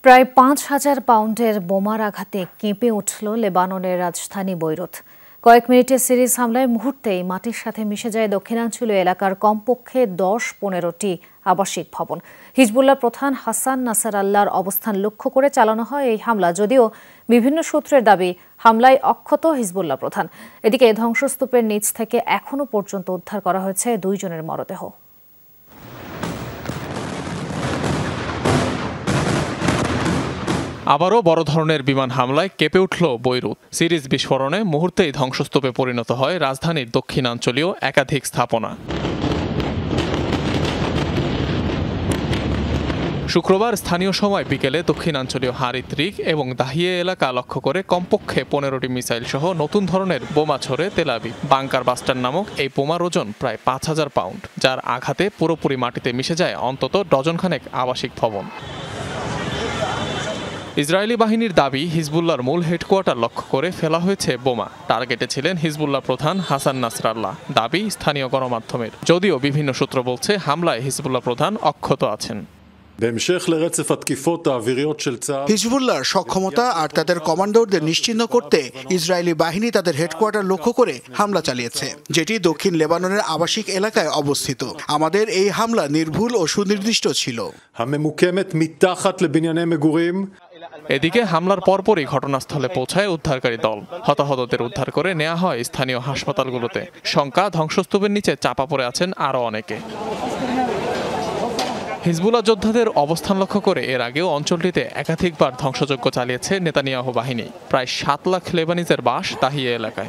প্রায় ৫,০০০ পাউন্ডের বোমার আঘাতে কেঁপে উঠল লেবাননের রাজধানী বৈরুত। কয়েক মিনিটের সিরিজ হামলায় মুহূর্তেই মাটির সাথে মিশে যায় দক্ষিণাঞ্চলীয় এলাকার কমপক্ষে ১০-১৫টি আবাসিক ভবন। হিজবুল্লাহ প্রধান হাসান নাসারাল্লাহর অবস্থান লক্ষ্য করে চালানো হয় এই হামলা, যদিও বিভিন্ন সূত্রের দাবি হামলায় অক্ষত হিজবুল্লাহ প্রধান। এদিকে ধ্বংসস্তূপের নিচ থেকে এখনও পর্যন্ত উদ্ধার করা হয়েছে ২ জনের মরদেহ। আবারও বড় ধরনের বিমান হামলায় কেঁপে উঠল বৈরুত। সিরিজ বিস্ফোরণে মুহূর্তেই ধ্বংসস্তূপে পরিণত হয় রাজধানীর দক্ষিণাঞ্চলীয় একাধিক স্থাপনা। শুক্রবার স্থানীয় সময় বিকেলে দক্ষিণাঞ্চলীয় হারিত রিক এবং দাহিয়ে এলাকা লক্ষ্য করে কমপক্ষে ১৫টি মিসাইল সহ নতুন ধরনের বোমা ছোড়ে তেল আবিব। বাংকার বাস্টার নামক এই বোমার ওজন প্রায় ৫,০০০ পাউন্ড, যার আঘাতে পুরোপুরি মাটিতে মিশে যায় অন্তত ডজনখানেক আবাসিক ভবন। ইসরায়েলি বাহিনীর দাবি, হিজবুল্লাহর মূল হেডকোয়ার্টার লক্ষ্য করে ফেলা হয়েছে বোমা। টার্গেটে ছিলেন হিজবুল্লাহ প্রধান হাসান নাসরাল্লাহ, দাবি স্থানীয় গণমাধ্যমের। যদিও বিভিন্ন সূত্র বলছে হামলায় হিজবুল্লাহ প্রধান অক্ষত আছেন। হিজবুল্লাহর সক্ষমতা আর তাদের কমান্ডারদের নিশ্চিহ্ন করতে ইসরায়েলি বাহিনী তাদের হেডকোয়ার্টার লক্ষ্য করে হামলা চালিয়েছে, যেটি দক্ষিণ লেবাননের আবাসিক এলাকায় অবস্থিত। আমাদের এই হামলা নির্ভুল ও সুনির্দিষ্ট ছিল। এদিকে হামলার পরপরই ঘটনাস্থলে পৌঁছায় উদ্ধারকারী দল। হতাহতদের উদ্ধার করে নেওয়া হয় স্থানীয় হাসপাতালগুলোতে। শঙ্কা, ধ্বংসস্তূপের নিচে চাপা পড়ে আছেন আরও অনেকে। হিজবুল্লাহ যোদ্ধাদের অবস্থান লক্ষ্য করে এর আগেও অঞ্চলটিতে একাধিকবার ধ্বংসযজ্ঞ চালিয়েছে নেতানিয়াহু বাহিনী। প্রায় ৭ লাখ লেবানিজের বাস দাহিয়ে এলাকায়।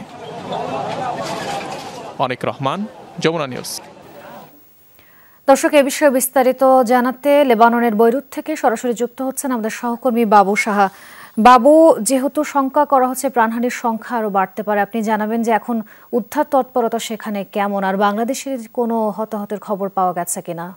অনিক রহমান, যমুনা নিউজ। দর্শক, এ বিষয়ে বিস্তারিত জানাতে লেবাননের বৈরুত থেকে সরাসরি যুক্ত হচ্ছেন আমাদের সহকর্মী বাবু সাহা। বাবু, যেহেতু শঙ্কা করা হচ্ছে প্রাণহানির সংখ্যা আরো বাড়তে পারে, আপনি জানাবেন যে এখন উদ্ধার তৎপরতা সেখানে কেমন, আর বাংলাদেশের কোনো হতাহতের খবর পাওয়া গেছে কিনা?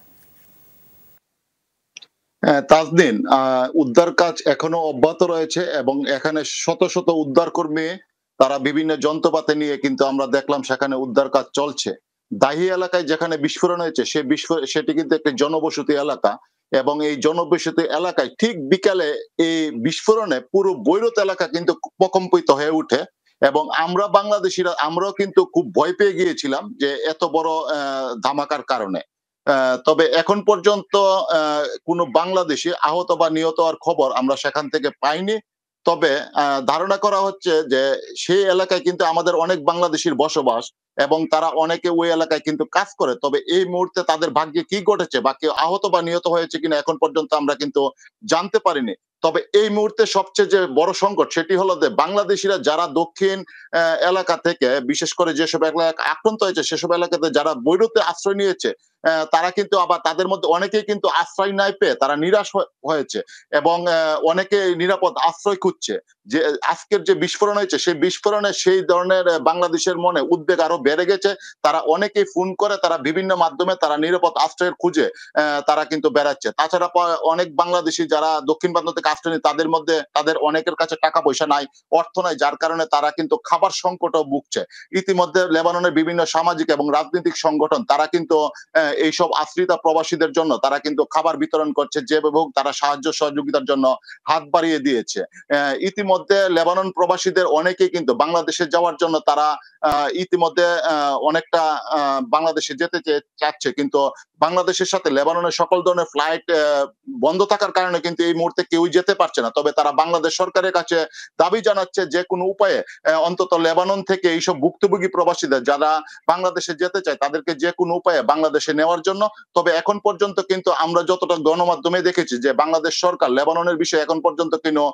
তাজদিন, উদ্ধার কাজ এখনো অব্যাহত রয়েছে এবং এখানে শত শত উদ্ধার কর্মী তারা বিভিন্ন যন্ত্রপাতি নিয়ে কিন্তু আমরা দেখলাম সেখানে উদ্ধার কাজ চলছে। দাহি এলাকায় যেখানে বিস্ফোরণ হয়েছে সেটি কিন্তু একটি জনবসতি এলাকা এবং এই জনবসতি এলাকায় ঠিক বিকালে এই বিস্ফোরণে পুরো বৈরুত এলাকা কিন্তু প্রকম্পিত হয়ে ওঠে এবং আমরা বাংলাদেশিরা আমরাও কিন্তু খুব ভয় পেয়ে গিয়েছিলাম যে এত বড় ধামাকার কারণে। তবে এখন পর্যন্ত কোনো বাংলাদেশি আহত বা নিহত হওয়ার খবর আমরা সেখান থেকে পাইনি। তবে ধারণা করা হচ্ছে যে সেই এলাকায় কিন্তু আমাদের অনেক বাংলাদেশির বসবাস এবং তারা অনেকে ওই এলাকায় কিন্তু কাজ করে। তবে এই মুহূর্তে তাদের ভাগ্যে কি ঘটেছে বা কেউ আহত বা নিহত হয়েছে কিনা এখন পর্যন্ত আমরা কিন্তু জানতে পারিনি। তবে এই মুহূর্তে সবচেয়ে যে বড় সংকট সেটি হলো যে বাংলাদেশিরা যারা দক্ষিণ এলাকা থেকে, বিশেষ করে যেসব এলাকা আক্রান্ত হয়েছে সেসব এলাকাতে যারা বৈরুতে আশ্রয় নিয়েছে, তারা কিন্তু আবার তাদের মধ্যে অনেকেই কিন্তু আশ্রয় নাই পেয়ে তারা নিরাশ হয়েছে এবং অনেকে নিরাপদ আশ্রয় খুঁজছে। যে আজকের যে বিস্ফোরণ হয়েছে সেই বিস্ফোরণে সেই ধরনের বাংলাদেশের মনে উদ্বেগ আরো বেড়ে গেছে। তারা অনেকেই ফোন করে, তারা বিভিন্ন মাধ্যমে তারা নিরাপদ আশ্রয়ের খুঁজে তারা কিন্তু বেড়াচ্ছে। তাছাড়া অনেক বাংলাদেশি যারা দক্ষিণ প্রান্ত থেকে আশ্রয় নেয় তাদের মধ্যে তাদের অনেকের কাছে টাকা পয়সা নাই, অর্থ নাই, যার কারণে তারা কিন্তু খাবার সংকটও ভুগছে। ইতিমধ্যে লেবাননের বিভিন্ন সামাজিক এবং রাজনৈতিক সংগঠন তারা কিন্তু এইসব আশ্রিত প্রবাসীদের জন্য তারা কিন্তু খাবার বিতরণ করছে, যে এবং তারা সাহায্য সহযোগিতার জন্য হাত বাড়িয়ে দিয়েছে। ইতিমধ্যে লেবানন প্রবাসীদের অনেকেই কিন্তু বাংলাদেশে যাওয়ার জন্য তারা ইতিমধ্যে অনেকটা বাংলাদেশে যেতে চাচ্ছে, কিন্তু বাংলাদেশের সাথে লেবাননের সকল ধরনের ফ্লাইট বন্ধ থাকার কারণে কিন্তু এই মুহূর্তে কেউই যেতে পারছে না। তবে তারা বাংলাদেশ সরকারের কাছে দাবি জানাচ্ছে যে কোনো উপায়ে অন্তত লেবানন থেকে এইসব ভুক্তভোগী প্রবাসীদের যারা বাংলাদেশে যেতে চায় তাদেরকে যে কোনো উপায়ে বাংলাদেশে নেওয়ার জন্য। তবে এখন পর্যন্ত কিন্তু আমরা যতটা গণমাধ্যমে দেখেছি যে বাংলাদেশ সরকার লেবাননের বিষয়ে এখন পর্যন্ত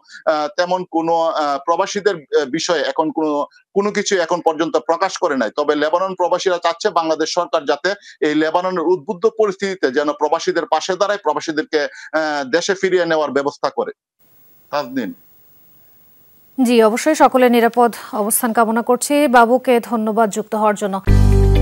তেমন কোনো প্রবাসীদের বিষয়ে এখন কোনো কিছু এখন পর্যন্ত প্রকাশ করে নাই। তবে লেবানন প্রবাসীরা চাচ্ছে বাংলাদেশ সরকার যাতে এই লেবাননের উদ্বুদ্ধ পরিস্থিতিতে যেন প্রবাসীদের পাশে দাঁড়ায়, প্রবাসীদেরকে দেশে ফিরিয়ে নেওয়ার ব্যবস্থা করে। জি, অবশ্যই সকলের নিরাপদ অবস্থান কামনা করছি। বাবুকে ধন্যবাদ যুক্ত হওয়ার জন্য।